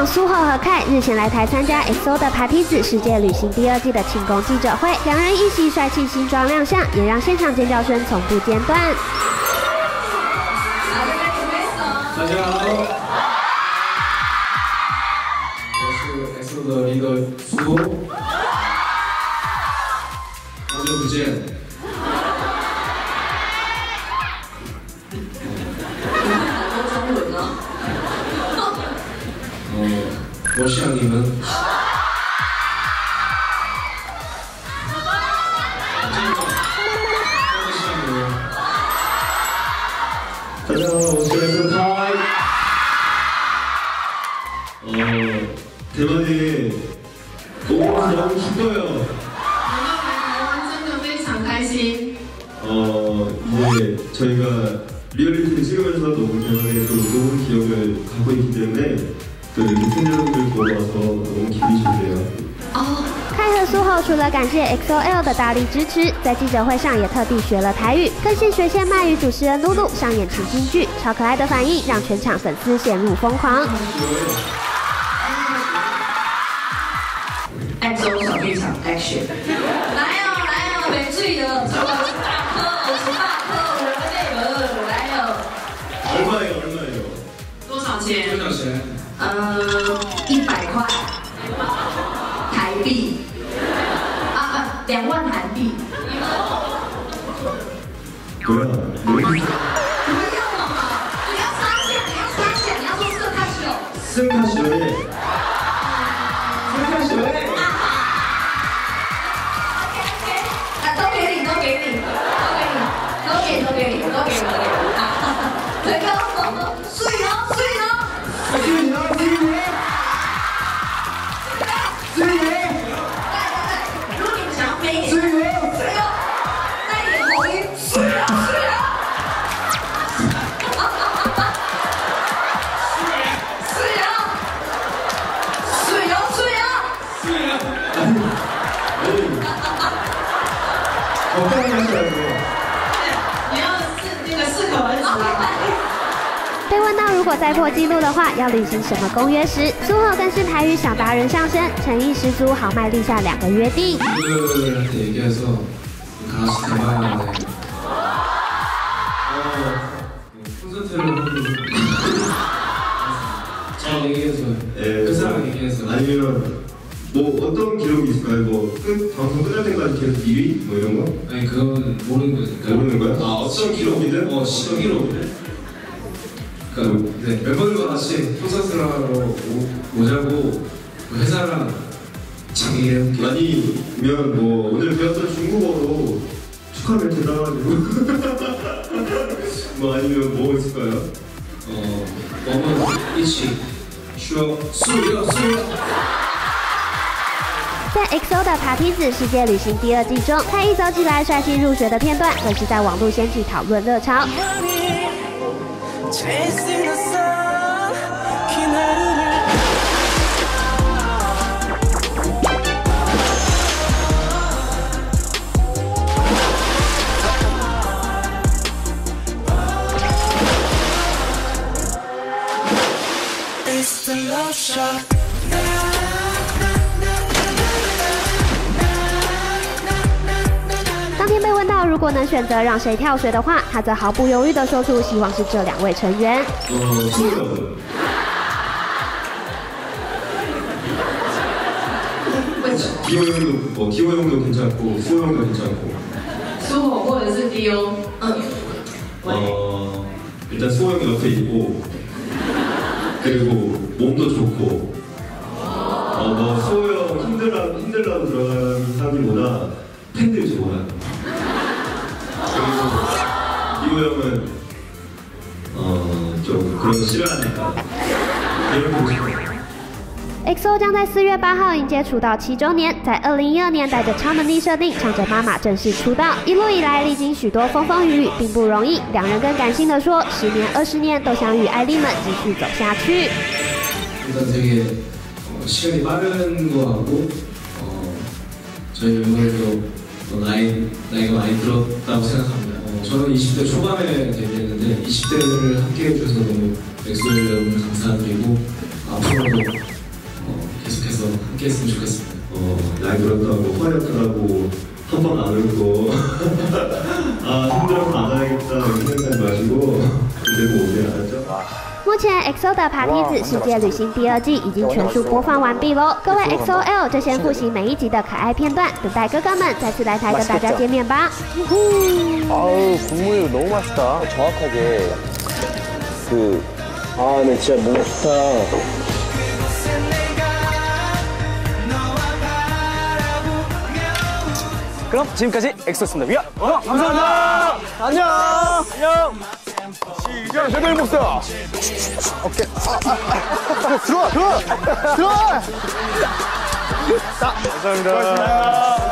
苏厚和凯日前来台参加 XO 的爬梯子世界旅行第2季的庆功记者会，两人一起帅气新装亮相，也让现场尖叫声从不间断。 大家好，我是 XO 的leader苏，好久不见。 中文啊。 我想你们。大家好，我是 XO 타이。대만에 오고 너무 기뻐요. 来到台湾真的非常开心。 이제 저희가 리얼리티를 찍으면서 너무 대만에 또 좋은 기억을 갖고 있기 때문에 또 이렇게 팬여러분들 보러 와서 너무 기분이 좋네요. 凯和苏厚除了感谢 XOL 的大力支持，在记者会上也特地学了台语，更是学现卖与主持人露露上演情景剧，超可爱的反应让全场粉丝陷入疯狂。 XO 小剧场 Action， 来哦，没醉的，我是大颗，我的内门来哦。 얼마예요? 多少钱多少钱 ？100块台币，2万韩币。 뭐야? 不要了嘛！你要差钱，你要说色卡西哦。 스카시오에 스카시오에 都给你。这个睡了。如果你们想要飞一点，睡了，带一点口音，睡了。 我刚刚想说。 被问到如果再破纪录的话，要履行什么公约时，苏厚更是台语小达人上身，诚意十足，豪迈立下2个约定。 팬들한테 얘기해서 같이 대만에 콘서트를 잘 얘기해서 끝사랑 얘기해서 아니면 뭐 어떤 기록이 있을까요? 뭐 방송 끝날 때까지 계속 1위? 뭐 이런 거? 아니 그건 모르는 거니까. 모르는 거야? 어떤 기록이든? 시기록이든. 그러니까 네, 멤버들과 같이 콘서트를 하러 오자고 회사랑 장애를 아니면 뭐 오늘 배웠던 중국어로 축하 멘트 따가지고 뭐 아니면 뭐 있을까요? 我们一起说素要。 在 XO 的爬梯子世界旅行第2季中，凯一走起来帅气入学的片段，更是在网络掀起讨论热潮。 当天被问到如果能选择让谁跳水的话，他则毫不犹豫地说出希望是这2位成员。 디오 형도 디오 형도 괜찮고 수호 형도 괜찮고. 苏火或者是 DO， 일단 수호 형이 옆에 있고 그리고 몸도 좋고. 뭐 수호 형 힘들라고 들어가기보다 팬들 좋아요. 그리고 디오 형은 좀 그런 거 싫어하니까 이런 거 좋아요. XO 将在4月8号迎接出道7周年，在2012年带着超能力设定，唱着妈妈正式出道。一路以来历经许多风风雨雨，并不容易。两人更感性地说，10年、20年都想与爱丽们继续走下去。 일단 되게 시간이 빠른 거 같고 저희 멤버들도 나이가 많이 들었다고 생각합니다. 저는 20대 초반에 데뷔했는데 20대를 함께 해주셔서 너무 엑소엘 여러분 감사드리고 앞으로도 계속해서 함께 했으면 좋겠습니다. 날 그렇다고 화렸다고 한 번 안 울고 아 힘들어서 나가야겠다 이렇게 생각하지 마시고 그대로 오세요. 알았죠? 目前 EXO 的爬梯子世界旅行第2季已经全数播放完毕喽，各位 XOL 就先复习每一集的可爱片段，等待哥哥们再次来台跟大家见面吧。 아우 국물 너무 맛있다. 정확하게 네 진짜 너무 좋다. 그럼 지금까지 엑소였습니다. 위아! 감사합니다. 안녕. 안녕. 시작. 제대로 목사. 오케이. 들어와. 감사합니다.